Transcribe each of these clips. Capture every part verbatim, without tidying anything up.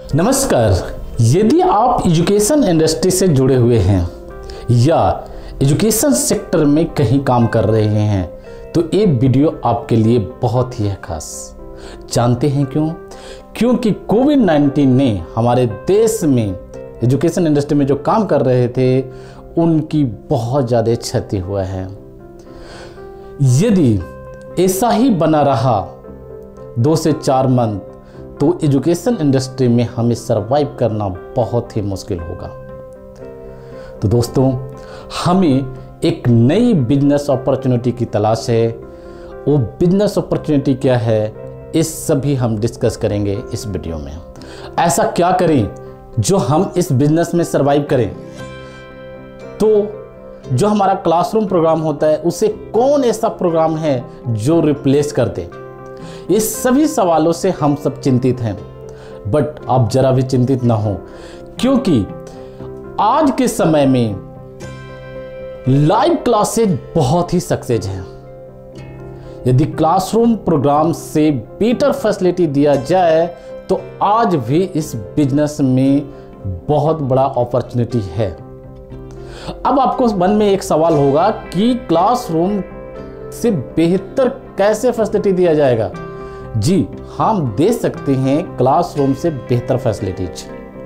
नमस्कार। यदि आप एजुकेशन इंडस्ट्री से जुड़े हुए हैं या एजुकेशन सेक्टर में कहीं काम कर रहे हैं तो ये वीडियो आपके लिए बहुत ही खास। जानते हैं क्यों? क्योंकि कोविड नाइन्टीन ने हमारे देश में एजुकेशन इंडस्ट्री में जो काम कर रहे थे उनकी बहुत ज़्यादा क्षति हुआ है। यदि ऐसा ही बना रहा दो से चार मंथ तो एजुकेशन इंडस्ट्री में हमें सरवाइव करना बहुत ही मुश्किल होगा। तो दोस्तों, हमें एक नई बिजनेस अपॉर्चुनिटी की तलाश है। वो बिजनेस अपॉर्चुनिटी क्या है, इस सभी हम डिस्कस करेंगे इस वीडियो में। ऐसा क्या करें जो हम इस बिजनेस में सरवाइव करें। तो जो हमारा क्लासरूम प्रोग्राम होता है उसे कौन ऐसा प्रोग्राम है जो रिप्लेस कर दे। इस सभी सवालों से हम सब चिंतित हैं, बट आप जरा भी चिंतित ना हो, क्योंकि आज के समय में लाइव क्लासेज बहुत ही सक्सेस है। यदि क्लासरूम प्रोग्राम से बेटर फैसिलिटी दिया जाए तो आज भी इस बिजनेस में बहुत बड़ा अपॉर्चुनिटी है। अब आपको मन में एक सवाल होगा कि क्लासरूम से बेहतर कैसे फैसिलिटी दिया जाएगा। जी, हम दे सकते हैं क्लासरूम से बेहतर फैसिलिटीज।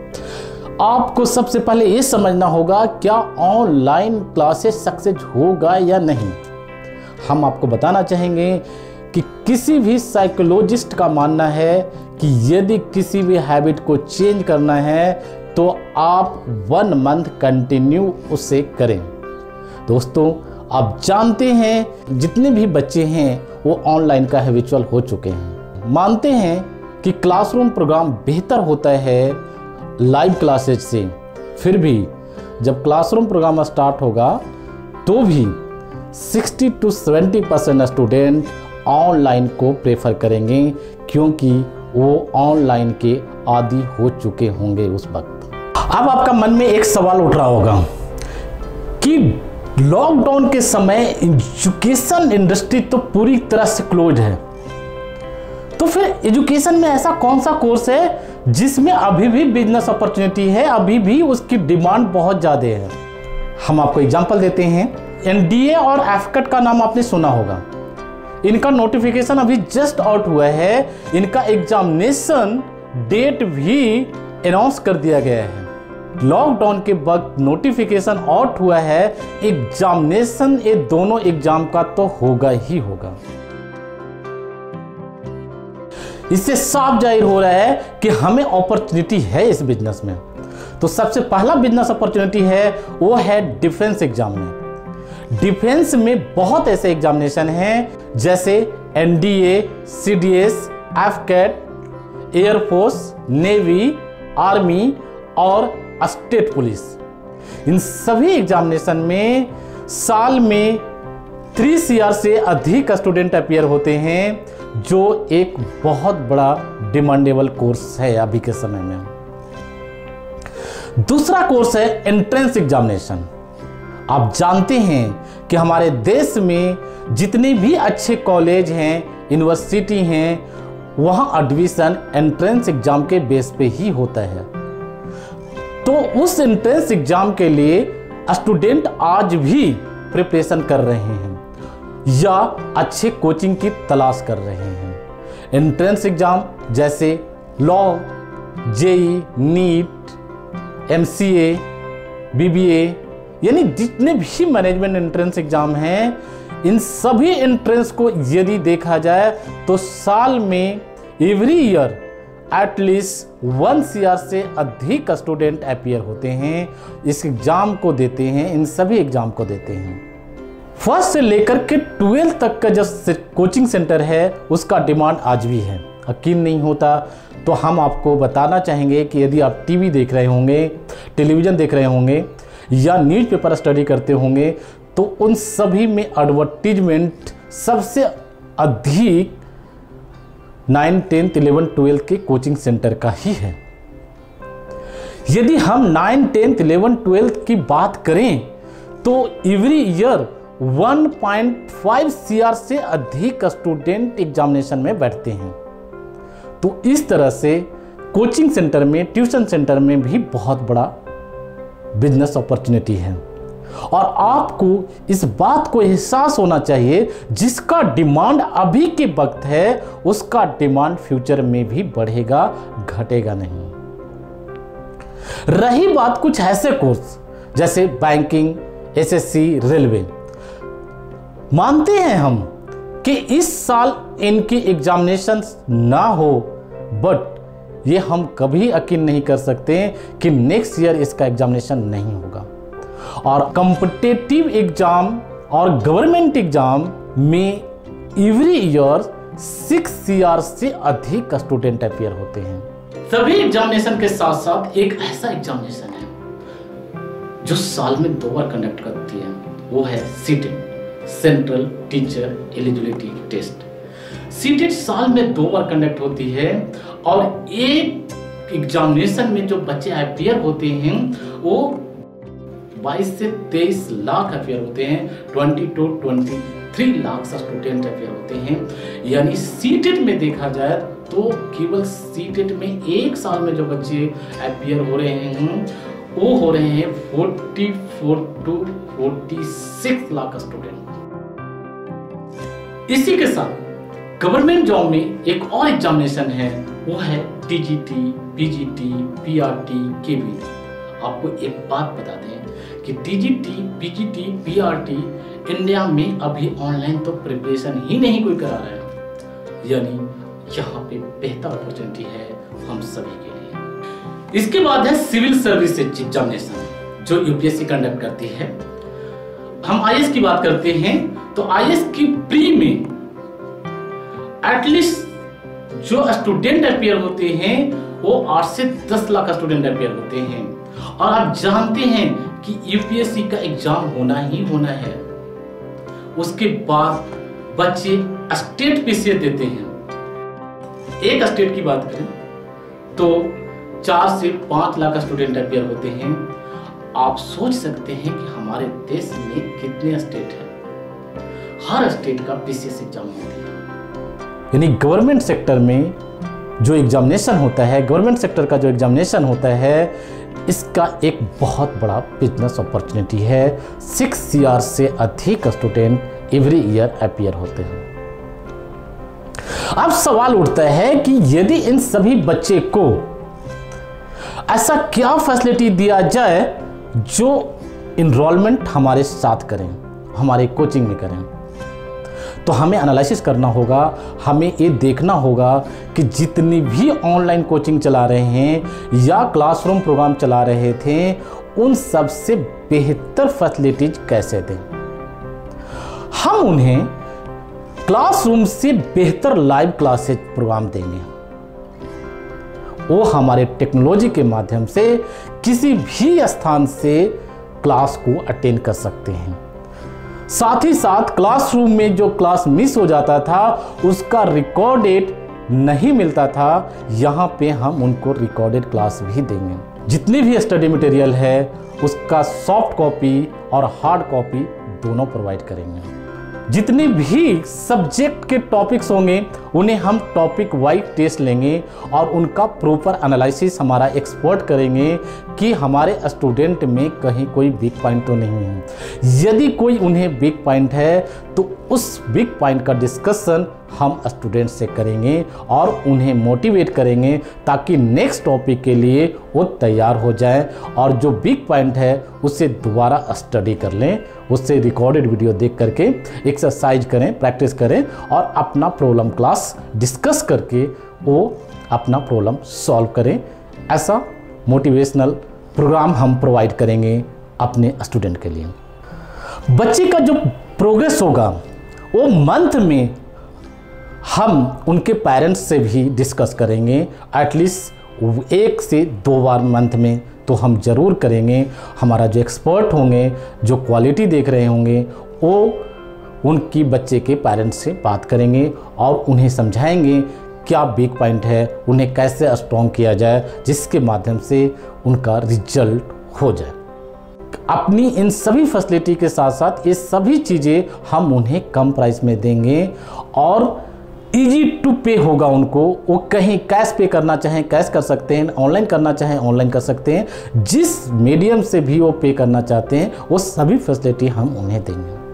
आपको सबसे पहले ये समझना होगा क्या ऑनलाइन क्लासेस सक्सेस होगा या नहीं। हम आपको बताना चाहेंगे कि किसी भी साइकोलॉजिस्ट का मानना है कि यदि किसी भी हैबिट को चेंज करना है तो आप वन मंथ कंटिन्यू उसे करें। दोस्तों, आप जानते हैं जितने भी बच्चे हैं वो ऑनलाइन का हैबिचुअल हो चुके हैं। मानते हैं कि क्लासरूम प्रोग्राम बेहतर होता है लाइव क्लासेज से। फिर भी जब क्लासरूम प्रोग्राम स्टार्ट होगा तो भी साठ टू सत्तर परसेंट स्टूडेंट ऑनलाइन को प्रेफर करेंगे, क्योंकि वो ऑनलाइन के आदी हो चुके होंगे उस वक्त। अब आपका मन में एक सवाल उठ रहा होगा कि लॉकडाउन के समय एजुकेशन इंडस्ट्री तो पूरी तरह से क्लोज है, तो फिर एजुकेशन में ऐसा कौन सा कोर्स है जिसमें अभी भी बिजनेस अपॉर्चुनिटी है, अभी भी उसकी डिमांड बहुत ज़्यादा है। हम आपको एग्जांपल देते हैं। एनडीए और एफकेट का नाम आपने सुना होगा। इनका नोटिफिकेशन अभी जस्ट आउट हुआ है। इनका एग्जामिनेशन डेट भी अनाउंस कर दिया गया है। लॉकडाउन के वक्त नोटिफिकेशन आउट हुआ है, एग्जामिनेशन ये दोनों एग्जाम का तो होगा ही होगा। इससे साफ जाहिर हो रहा है कि हमें अपॉर्चुनिटी है इस बिजनेस में। तो सबसे पहला बिजनेस अपॉर्चुनिटी है वो है डिफेंस एग्जाम में। डिफेंस में बहुत ऐसे एग्जामिनेशन हैं जैसे NDA, CDS, AFCAT, air force, navy, army और स्टेट पुलिस। इन सभी एग्जामिनेशन में साल में थ्री सीआर से अधिक स्टूडेंट अपीयर होते हैं, जो एक बहुत बड़ा डिमांडेबल कोर्स है अभी के समय में। दूसरा कोर्स है एंट्रेंस एग्जामिनेशन। आप जानते हैं कि हमारे देश में जितने भी अच्छे कॉलेज हैं, यूनिवर्सिटी हैं, वहां एडमिशन एंट्रेंस एग्जाम के बेस पे ही होता है। तो उस एंट्रेंस एग्जाम के लिए स्टूडेंट आज भी प्रिपरेशन कर रहे हैं या अच्छे कोचिंग की तलाश कर रहे हैं। एंट्रेंस एग्जाम जैसे law, JE, NEET, MCA, BBA, यानी जितने भी मैनेजमेंट एंट्रेंस एग्जाम हैं, इन सभी एंट्रेंस को यदि देखा जाए तो साल में every year at least one CR से अधिक स्टूडेंट अपीयर होते हैं, इस एग्जाम को देते हैं, इन सभी एग्जाम को देते हैं। फर्स्ट से लेकर के ट्वेल्थ तक का जो कोचिंग सेंटर है उसका डिमांड आज भी है। यकीन नहीं होता तो हम आपको बताना चाहेंगे कि यदि आप टीवी देख रहे होंगे, टेलीविज़न देख रहे होंगे या न्यूज़पेपर स्टडी करते होंगे तो उन सभी में एडवर्टीजमेंट सबसे अधिक नाइन, टेंथ, इलेवन, ट्वेल्थ के कोचिंग सेंटर का ही है। यदि हम नाइन, टेंथ, इलेवन, ट्वेल्थ की बात करें तो every year one point five CR से अधिक स्टूडेंट एग्जामिनेशन में बैठते हैं। तो इस तरह से कोचिंग सेंटर में, ट्यूशन सेंटर में भी बहुत बड़ा बिजनेस अपॉर्चुनिटी है। और आपको इस बात को एहसास होना चाहिए, जिसका डिमांड अभी के वक्त है उसका डिमांड फ्यूचर में भी बढ़ेगा, घटेगा नहीं। रही बात कुछ ऐसे कोर्स जैसे बैंकिंग, एसएससी, रेलवे, मानते हैं हम कि इस साल इनकी एग्जामिनेशंस ना हो, बट ये हम कभी यकीन नहीं कर सकते कि नेक्स्ट ईयर इसका एग्जामिनेशन नहीं होगा। और कॉम्पिटिटिव एग्जाम और गवर्नमेंट एग्जाम में एवरी ईयर सिक्स सीआर से अधिक स्टूडेंट अपियर होते हैं। सभी एग्जामिनेशन के साथ साथ एक ऐसा एग्जामिनेशन है जो साल में दो बार कंडक्ट करती है, वो है CTET, central teacher eligibility test. CTET साल में दो बार कंडक्ट होती है और एक एग्जामिनेशन में जो बच्चे अपियर होते हैं वो बाईस से तेईस लाख अपियर होते हैं, बाईस टू तेईस लाख स्टूडेंट अपियर होते हैं। यानी सीटेट में देखा जाए तो केवल सीटेट में एक साल में जो बच्चे अपियर हो रहे हैं वो हो रहे हैं चौवालीस टू छियालीस लाख स्टूडेंट। इसी के साथ गवर्नमेंट जॉब में एक और एग्जामिनेशन है, वो है टीजीटी, पीजीटी, पीआरटी, केवी। आपको एक बात बता दें कि टीजीटी, पीजीटी, पीआरटी इंडिया में अभी ऑनलाइन तो प्रिपरेशन ही नहीं कोई करा रहा है, यानी यहाँ पे बेहतर अपॉर्चुनिटी है हम सभी के लिए। इसके बाद है सिविल सर्विसेज एग्जामिनेशन जो यूपीएससी कंडक्ट करती है। हम आईएएस की बात करते हैं तो आईएएस की प्री में एटलीस्ट जो स्टूडेंट अपियर होते हैं वो आठ से दस लाख स्टूडेंट अपियर होते हैं। और आप जानते हैं कि यूपीएससी का एग्जाम होना ही होना है। उसके बाद बच्चे स्टेट पीसीएस देते हैं। एक स्टेट की बात करें तो चार से पांच लाख स्टूडेंट अपियर होते हैं। आप सोच सकते हैं कि हमारे देश में कितने स्टेट हैं, हर स्टेट का पीसीएस एग्जाम होता है। यानी गवर्नमेंट सेक्टर में जो एग्जामिनेशन होता है, गवर्नमेंट सेक्टर का जो एग्जामिनेशन होता है, इसका एक बहुत बड़ा बिजनेस अपॉर्चुनिटी है। सिक्स सीआर से अधिक स्टूडेंट एवरी ईयर अपियर होते हैं। अब सवाल उठता है कि यदि इन सभी बच्चे को ऐसा क्या फैसिलिटी दिया जाए जो इनरोलमेंट हमारे साथ करें, हमारे कोचिंग में करें, तो हमें एनालिसिस करना होगा। हमें ये देखना होगा कि जितनी भी ऑनलाइन कोचिंग चला रहे हैं या क्लासरूम प्रोग्राम चला रहे थे, उन सब से बेहतर फैसिलिटीज कैसे दें। हम उन्हें क्लासरूम से बेहतर लाइव क्लासेज प्रोग्राम देंगे। वो हमारे टेक्नोलॉजी के माध्यम से किसी भी स्थान से क्लास को अटेंड कर सकते हैं। साथ ही साथ क्लासरूम में जो क्लास मिस हो जाता था उसका रिकॉर्डेड नहीं मिलता था, यहाँ पे हम उनको रिकॉर्डेड क्लास भी देंगे। जितनी भी स्टडी मटेरियल है उसका सॉफ्ट कॉपी और हार्ड कॉपी दोनों प्रोवाइड करेंगे। जितने भी सब्जेक्ट के टॉपिक्स होंगे उन्हें हम टॉपिक वाइज टेस्ट लेंगे और उनका प्रॉपर एनालिसिस हमारा एक्सपर्ट करेंगे कि हमारे स्टूडेंट में कहीं कोई वीक पॉइंट तो नहीं है। यदि कोई उन्हें वीक पॉइंट है तो उस वीक पॉइंट का डिस्कशन हम स्टूडेंट से करेंगे और उन्हें मोटिवेट करेंगे ताकि नेक्स्ट टॉपिक के लिए वो तैयार हो जाए और जो वीक पॉइंट है उसे दोबारा स्टडी कर लें, उससे रिकॉर्डेड वीडियो देख करके एक्सरसाइज करें, प्रैक्टिस करें और अपना प्रॉब्लम क्लास डिस्कस करके वो अपना प्रॉब्लम सॉल्व करें। ऐसा मोटिवेशनल प्रोग्राम हम प्रोवाइड करेंगे अपने स्टूडेंट के लिए। बच्चे का जो प्रोग्रेस होगा वो मंथ में हम उनके पेरेंट्स से भी डिस्कस करेंगे। एटलीस्ट एक से दो बार मंथ में तो हम ज़रूर करेंगे। हमारा जो एक्सपर्ट होंगे, जो क्वालिटी देख रहे होंगे, वो उनकी बच्चे के पेरेंट्स से बात करेंगे और उन्हें समझाएंगे क्या वीक पॉइंट है, उन्हें कैसे स्ट्रॉन्ग किया जाए जिसके माध्यम से उनका रिजल्ट हो जाए। अपनी इन सभी फैसिलिटी के साथ साथ ये सभी चीज़ें हम उन्हें कम प्राइस में देंगे और इजी टू पे होगा उनको। वो कहीं कैश पे करना चाहें कैश कर सकते हैं, ऑनलाइन करना चाहें ऑनलाइन कर सकते हैं। जिस मीडियम से भी वो पे करना चाहते हैं वो सभी फैसिलिटी हम उन्हें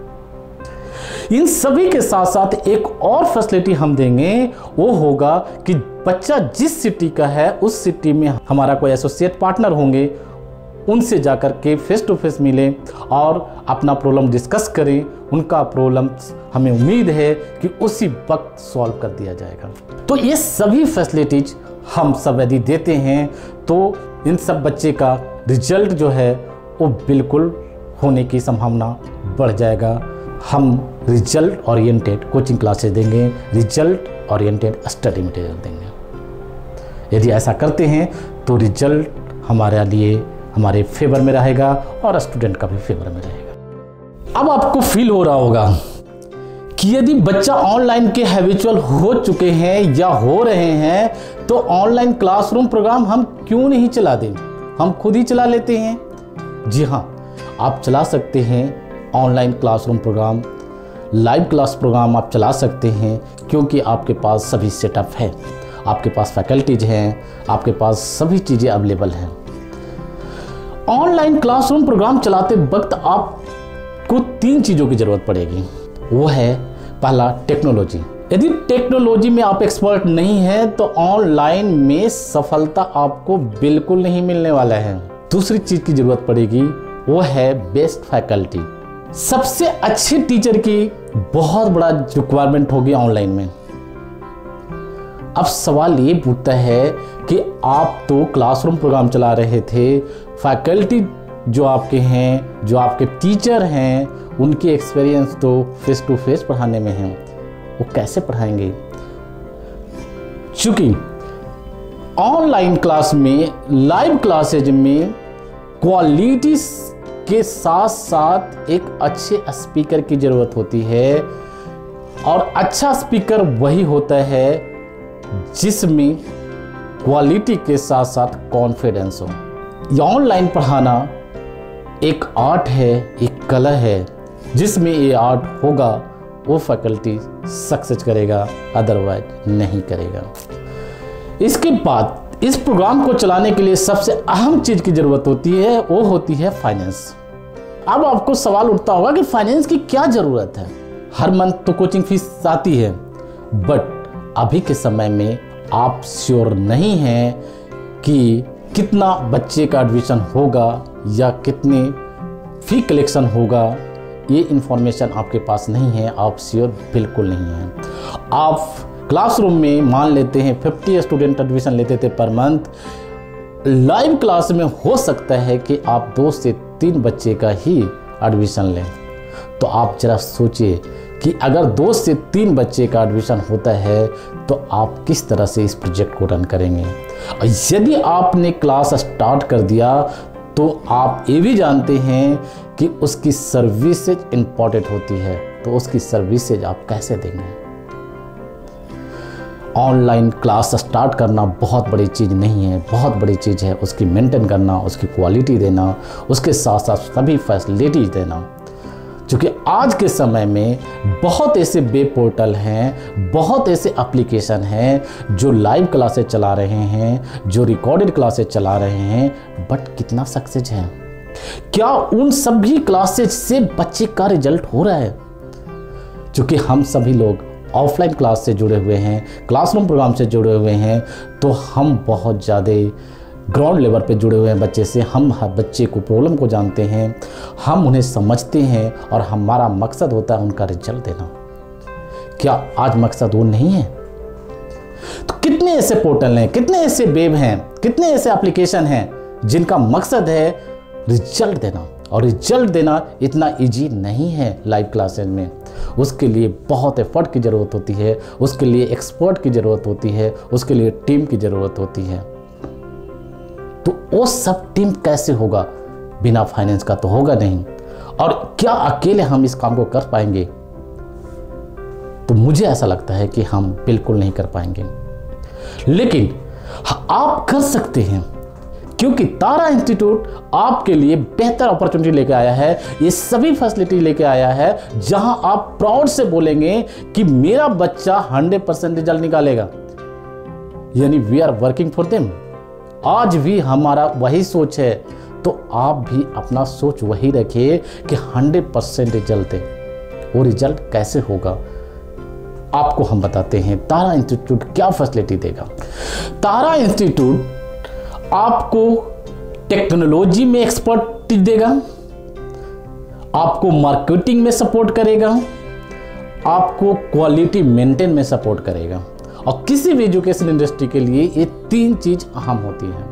देंगे। इन सभी के साथ साथ एक और फैसिलिटी हम देंगे, वो होगा कि बच्चा जिस सिटी का है उस सिटी में हमारा कोई एसोसिएट पार्टनर होंगे, उनसे जाकर के फेस टू फेस मिलें और अपना प्रॉब्लम डिस्कस करें। उनका प्रॉब्लम हमें उम्मीद है कि उसी वक्त सॉल्व कर दिया जाएगा। तो ये सभी फैसिलिटीज हम सब यदि देते हैं तो इन सब बच्चे का रिजल्ट जो है वो बिल्कुल होने की संभावना बढ़ जाएगा। हम रिजल्ट ओरिएंटेड कोचिंग क्लासेस देंगे, रिजल्ट ओरिएंटेड स्टडी मटेरियल देंगे। यदि ऐसा करते हैं तो रिजल्ट हमारे लिए हमारे फेवर में रहेगा और स्टूडेंट का भी फेवर में रहेगा। अब आपको फील हो रहा होगा कि यदि बच्चा ऑनलाइन के हैबिचुअल हो चुके हैं या हो रहे हैं तो ऑनलाइन क्लासरूम प्रोग्राम हम क्यों नहीं चला दें, हम खुद ही चला लेते हैं। जी हाँ, आप चला सकते हैं online classroom programme, live class programme आप चला सकते हैं, क्योंकि आपके पास सभी सेटअप है, आपके पास फैकल्टीज हैं, आपके पास सभी चीज़ें अवेलेबल हैं। ऑनलाइन क्लासरूम प्रोग्राम चलाते वक्त आपको तीन चीज़ों की ज़रूरत पड़ेगी। वो है पहला टेक्नोलॉजी। यदि टेक्नोलॉजी में आप एक्सपर्ट नहीं हैं तो ऑनलाइन में सफलता आपको बिल्कुल नहीं मिलने वाला है। दूसरी चीज़ की ज़रूरत पड़ेगी वो है बेस्ट फैकल्टी। सबसे अच्छे टीचर की बहुत बड़ा रिक्वायरमेंट होगी ऑनलाइन में। अब सवाल ये पूछता है कि आप तो क्लासरूम प्रोग्राम चला रहे थे, फैकल्टी जो आपके हैं, जो आपके टीचर हैं, उनकी एक्सपीरियंस तो फेस टू फेस पढ़ाने में है, वो कैसे पढ़ाएंगे? क्योंकि ऑनलाइन क्लास में, लाइव क्लासेज में क्वालिटी के साथ साथ एक अच्छे स्पीकर की ज़रूरत होती है, और अच्छा स्पीकर वही होता है जिसमें क्वालिटी के साथ साथ कॉन्फिडेंस हो। ये ऑनलाइन पढ़ाना एक आर्ट है, एक कला है, जिसमें ये आर्ट होगा वो फैकल्टी सक्सेस करेगा, अदरवाइज नहीं करेगा। इसके बाद इस प्रोग्राम को चलाने के लिए सबसे अहम चीज़ की ज़रूरत होती है, वो होती है फाइनेंस। अब आपको सवाल उठता होगा कि फाइनेंस की क्या ज़रूरत है? हर मंथ तो कोचिंग फीस आती है, बट अभी के समय में आप श्योर नहीं हैं कि कितना बच्चे का एडमिशन होगा या कितने फी कलेक्शन होगा। ये इन्फॉर्मेशन आपके पास नहीं है, आप श्योर बिल्कुल नहीं हैं। आप क्लासरूम में मान लेते हैं पचास स्टूडेंट एडमिशन लेते थे पर मंथ, लाइव क्लास में हो सकता है कि आप दो से तीन बच्चे का ही एडमिशन लें। तो आप जरा सोचिए कि अगर दो से तीन बच्चे का एडमिशन होता है तो आप किस तरह से इस प्रोजेक्ट को रन करेंगे। और यदि आपने क्लास स्टार्ट कर दिया तो आप ये भी जानते हैं कि उसकी सर्विसेज इम्पॉर्टेंट होती है, तो उसकी सर्विसेज आप कैसे देंगे? ऑनलाइन क्लास स्टार्ट करना बहुत बड़ी चीज़ नहीं है, बहुत बड़ी चीज़ है उसकी मेंटेन करना, उसकी क्वालिटी देना, उसके साथ साथ सभी फैसिलिटीज देना। क्योंकि आज के समय में बहुत ऐसे वेब पोर्टल हैं, बहुत ऐसे एप्लीकेशन हैं जो लाइव क्लासेस चला रहे हैं, जो रिकॉर्डेड क्लासेस चला रहे हैं, बट कितना सक्सेस है? क्या उन सभी क्लासेस से बच्चे का रिजल्ट हो रहा है? क्योंकि हम सभी लोग ऑफलाइन क्लास से जुड़े हुए हैं, क्लासरूम प्रोग्राम से जुड़े हुए हैं, तो हम बहुत ज़्यादा ग्राउंड लेवल पे जुड़े हुए हैं बच्चे से। हम हर बच्चे को प्रॉब्लम को जानते हैं, हम उन्हें समझते हैं, और हमारा मकसद होता है उनका रिजल्ट देना। क्या आज मकसद वो नहीं है? तो कितने ऐसे पोर्टल हैं, कितने ऐसे वेब हैं, कितने ऐसे एप्लीकेशन हैं जिनका मकसद है रिजल्ट देना। और रिजल्ट देना इतना इजी नहीं है लाइव क्लासेस में। उसके लिए बहुत एफर्ट की ज़रूरत होती है, उसके लिए एक्सपर्ट की ज़रूरत होती है, उसके लिए टीम की ज़रूरत होती है। तो वो सब टीम कैसे होगा? बिना फाइनेंस का तो होगा नहीं। और क्या अकेले हम इस काम को कर पाएंगे? तो मुझे ऐसा लगता है कि हम बिल्कुल नहीं कर पाएंगे। लेकिन आप कर सकते हैं। क्योंकि तारा इंस्टीट्यूट आपके लिए बेहतर अपॉर्चुनिटी लेके आया है, ये सभी फैसिलिटी लेके आया है जहां आप प्राउड से बोलेंगे कि मेरा बच्चा हंड्रेड परसेंट रिजल्ट निकालेगा। यानी we are working for them. आज भी हमारा वही सोच है, तो आप भी अपना सोच वही रखिए कि हंड्रेड परसेंट रिजल्ट है। वो रिजल्ट कैसे होगा आपको हम बताते हैं। तारा इंस्टीट्यूट क्या फैसिलिटी देगा। तारा इंस्टीट्यूट आपको टेक्नोलॉजी में एक्सपर्ट देगा, आपको मार्केटिंग में सपोर्ट करेगा, आपको क्वालिटी मेंटेन में सपोर्ट करेगा। और किसी भी एजुकेशन इंडस्ट्री के लिए ये तीन चीज अहम होती है।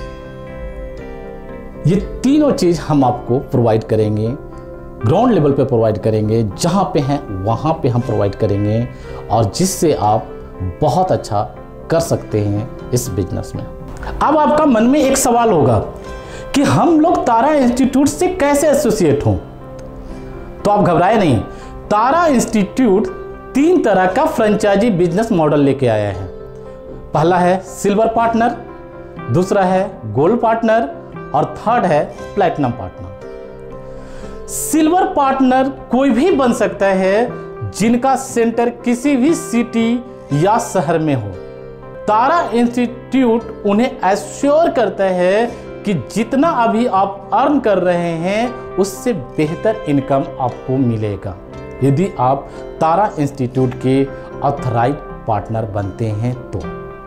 ये तीनों चीज हम आपको प्रोवाइड करेंगे, ग्राउंड लेवल पे प्रोवाइड करेंगे, जहां पे हैं वहां पे हम प्रोवाइड करेंगे, और जिससे आप बहुत अच्छा कर सकते हैं इस बिजनेस में। अब आपका मन में एक सवाल होगा कि हम लोग तारा इंस्टीट्यूट से कैसे एसोसिएट हों। तो आप घबराए नहीं, तारा इंस्टीट्यूट तीन तरह का फ्रेंचाइजी बिजनेस मॉडल लेके आया है। पहला है सिल्वर पार्टनर, दूसरा है गोल्ड पार्टनर, और थर्ड है प्लैटिनम पार्टनर। सिल्वर पार्टनर कोई भी बन सकता है जिनका सेंटर किसी भी सिटी या शहर में हो। तारा इंस्टीट्यूट उन्हें एश्योर करता है कि जितना अभी आप अर्न कर रहे हैं उससे बेहतर इनकम आपको मिलेगा यदि आप तारा इंस्टीट्यूट के ऑथराइज्ड पार्टनर बनते हैं तो।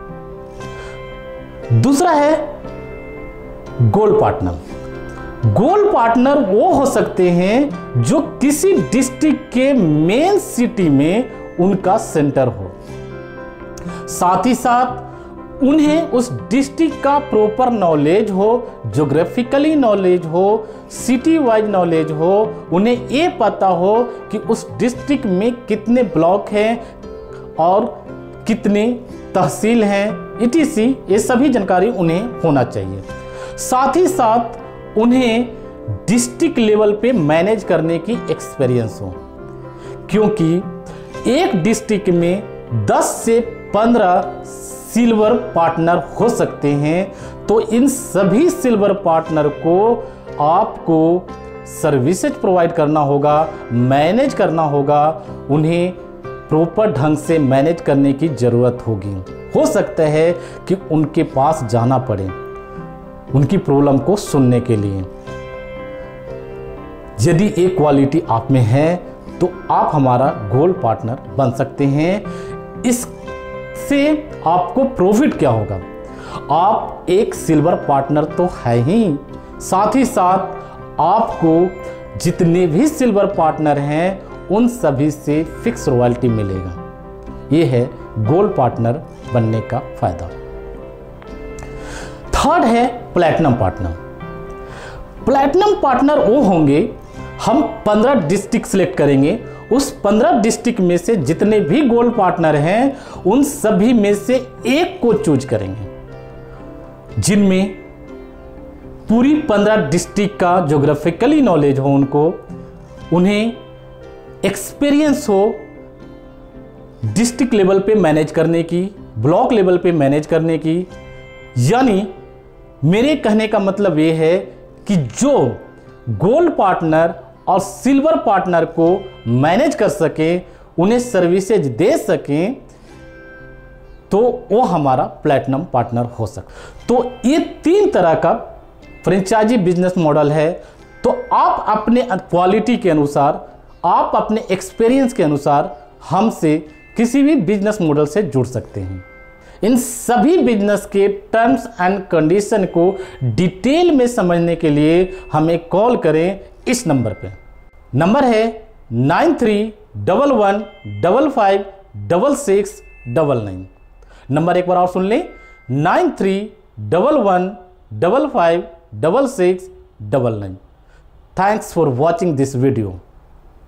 दूसरा है गोल्ड पार्टनर। गोल्ड पार्टनर वो हो सकते हैं जो किसी डिस्ट्रिक्ट के मेन सिटी में उनका सेंटर हो, साथ ही साथ उन्हें उस डिस्ट्रिक्ट का प्रॉपर नॉलेज हो, ज्योग्राफिकली नॉलेज हो, सिटी वाइज नॉलेज हो, उन्हें ये पता हो कि उस डिस्ट्रिक्ट में कितने ब्लॉक हैं और कितने तहसील हैं, इटीसी ये सभी जानकारी उन्हें होना चाहिए। साथ ही साथ उन्हें डिस्ट्रिक्ट लेवल पे मैनेज करने की एक्सपीरियंस हो, क्योंकि एक डिस्ट्रिक्ट में दस से पंद्रह सिल्वर पार्टनर हो सकते हैं। तो इन सभी सिल्वर पार्टनर को आपको सर्विसेज प्रोवाइड करना होगा, मैनेज करना होगा, उन्हें प्रॉपर ढंग से मैनेज करने की ज़रूरत होगी। हो सकता है कि उनके पास जाना पड़े उनकी प्रॉब्लम को सुनने के लिए। यदि एक क्वालिटी आप में है तो आप हमारा गोल्ड पार्टनर बन सकते हैं। इससे आपको प्रॉफिट क्या होगा, आप एक सिल्वर पार्टनर तो है ही, साथ ही साथ आपको जितने भी सिल्वर पार्टनर हैं उन सभी से फिक्स रॉयल्टी मिलेगा। ये है गोल्ड पार्टनर बनने का फायदा। थर्ड है प्लैटिनम पार्टनर। प्लैटिनम पार्टनर वो होंगे, हम पंद्रह डिस्ट्रिक्ट सिलेक्ट करेंगे, उस पंद्रह डिस्ट्रिक्ट में से जितने भी गोल्ड पार्टनर हैं उन सभी में से एक को चूज करेंगे, जिनमें पूरी पंद्रह डिस्ट्रिक्ट का ज्योग्राफिकली नॉलेज हो, उनको उन्हें एक्सपीरियंस हो डिस्ट्रिक्ट लेवल पे मैनेज करने की, ब्लॉक लेवल पे मैनेज करने की। यानी मेरे कहने का मतलब ये है कि जो गोल्ड पार्टनर और सिल्वर पार्टनर को मैनेज कर सके, उन्हें सर्विसेज दे सकें, तो वो हमारा प्लैटिनम पार्टनर हो सकता। तो ये तीन तरह का फ्रेंचाइजी बिजनेस मॉडल है। तो आप अपने क्वालिटी के अनुसार, आप अपने एक्सपीरियंस के अनुसार हमसे किसी भी बिजनेस मॉडल से जुड़ सकते हैं। इन सभी बिजनेस के टर्म्स एंड कंडीशन को डिटेल में समझने के लिए हमें कॉल करें इस नंबर पे। नंबर है nine three double one double five double six double nine. Number एक बार और सुन लें, nine three double one double five double six double nine. Thanks for watching this video.